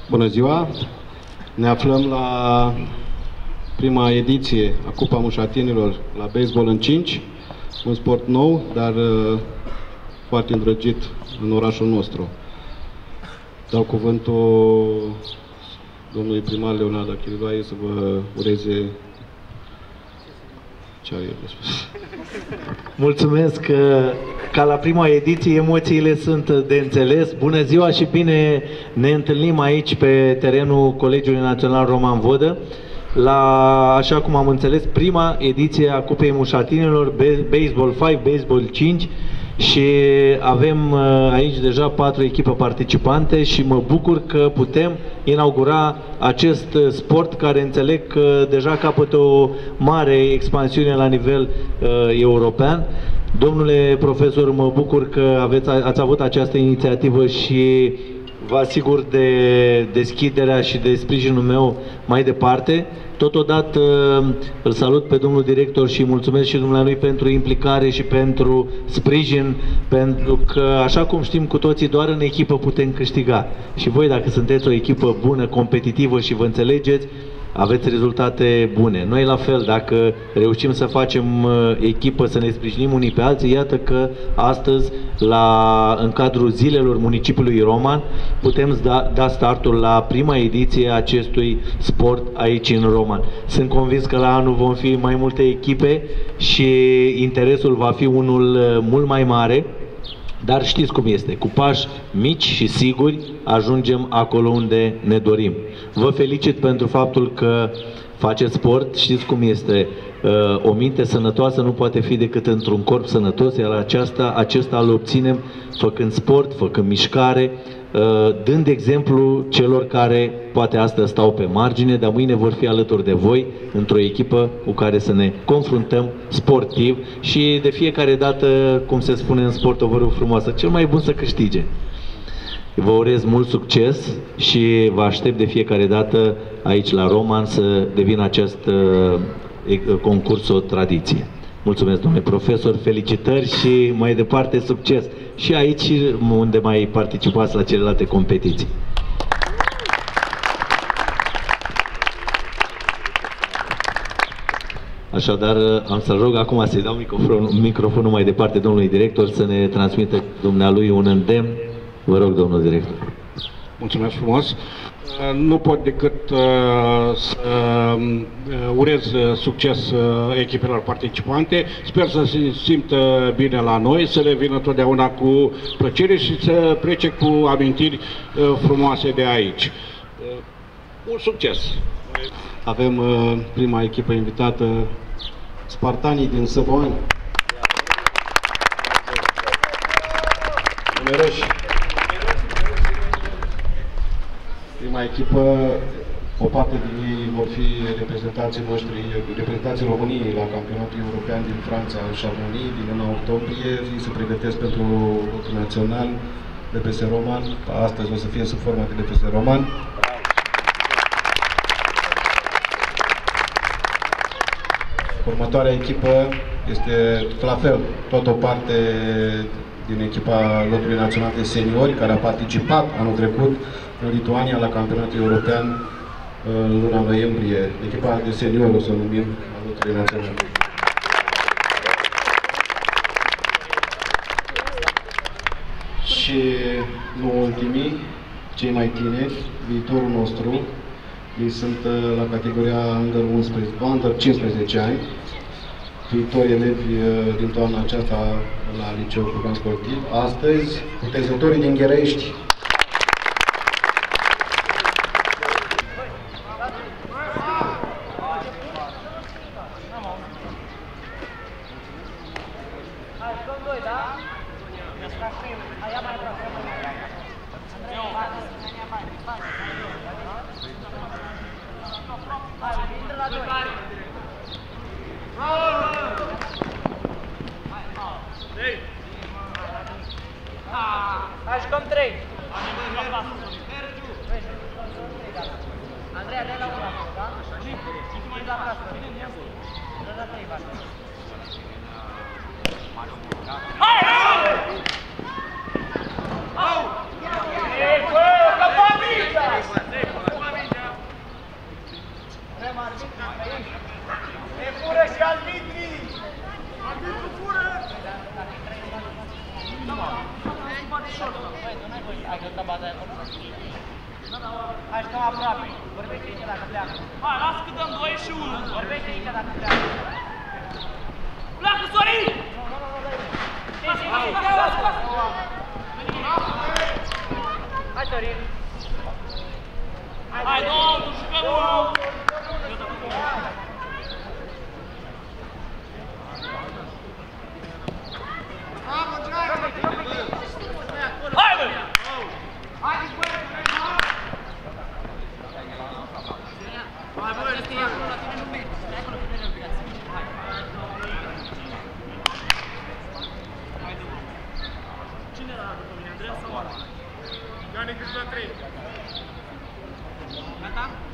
Bună ziua! Ne aflăm la prima ediție a Cupa Mușatinilor la baseball în 5, un sport nou, dar foarte îndrăgit în orașul nostru. Dau cuvântul domnului primar Leonard Achiriloae să vă ureze ce are de spus. Mulțumesc! Ca la prima ediție, emoțiile sunt de înțeles. Bună ziua și bine ne întâlnim aici pe terenul Colegiului Național Roman Vodă la, așa cum am înțeles, prima ediție a Cupei Mușatinilor, Baseball 5, Baseball 5, și avem aici deja 4 echipe participante și mă bucur că putem inaugura acest sport care înțeleg că deja capătă o mare expansiune la nivel european. Domnule profesor, mă bucur că ați avut această inițiativă și vă asigur de deschiderea și de sprijinul meu mai departe. Totodată îl salut pe domnul director și mulțumesc și dumnealui pentru implicare și pentru sprijin, pentru că, așa cum știm cu toții, doar în echipă putem câștiga. Și voi, dacă sunteți o echipă bună, competitivă și vă înțelegeți, aveți rezultate bune. Noi la fel, dacă reușim să facem echipă, să ne sprijinim unii pe alții, iată că astăzi, în cadrul zilelor municipiului Roman, putem da startul la prima ediție a acestui sport aici în Roman. Sunt convins că la anul vom fi mai multe echipe și interesul va fi unul mult mai mare. Dar știți cum este, cu pași mici și siguri ajungem acolo unde ne dorim. Vă felicit pentru faptul că faceți sport, știți cum este, o minte sănătoasă nu poate fi decât într-un corp sănătos, iar acesta îl obținem făcând sport, făcând mișcare, dând exemplu celor care poate astăzi stau pe margine, dar mâine vor fi alături de voi într-o echipă cu care să ne confruntăm sportiv și de fiecare dată, cum se spune în sport, o vorbă frumoasă, cel mai bun să câștige. Vă urez mult succes și vă aștept de fiecare dată aici la Roman să devină acest concurs o tradiție. Mulțumesc, domnule profesor, felicitări și mai departe succes și aici unde mai participați la celelalte competiții. Așadar, am să-l rog acum să-i dau microfonul mai departe domnului director să ne transmită dumnealui un îndemn. Vă rog, domnul director. Mulțumesc frumos. Nu pot decât să urez succes echipelor participante. Sper să se simtă bine la noi, să le vină totdeauna cu plăcere și să plece cu amintiri frumoase de aici. Mult succes! Avem prima echipă invitată, Spartanii din Săpoani. Numeroși. Prima echipă, o parte din ei vor fi reprezentanții noștri, reprezentanții României la campionatul european din Franța în Chamonix din luna octombrie. Ei se pregătesc pentru locul național DPS Roman. Astăzi o să fie sub forma de DPS Roman. Următoarea echipă este la fel, tot o parte din echipa lotului național de seniori, care a participat anul trecut în Lituania la campionatul european în luna noiembrie. Echipa de seniori o să o numim a lotului național. Și nu ultimii, cei mai tineri, viitorul nostru, ei sunt la categoria Under 15 ani, viitori elevi din toamna aceasta la Liceul Program Sportiv. Astăzi, cutezătorii din Gherești. Jucăm 3. Andreea, dai la 1, da? La casă. Dă la 3, bani. Hai! Au! Ei, bă, că stăm aproape. Vorbește aici dacă pleacă. Hai, lasă că dăm 2 și 1. Vorbește aici dacă pleacă. Pleacă, Sorin! Hai, Sorin! Hai, două, tu jucăm 1! Hai, bă! Hai, bă, stai acolo, la tine nu mergi. Stai acolo, că nu obligație. Hai. Cine era după mine, Andreea sau Ana? Gata?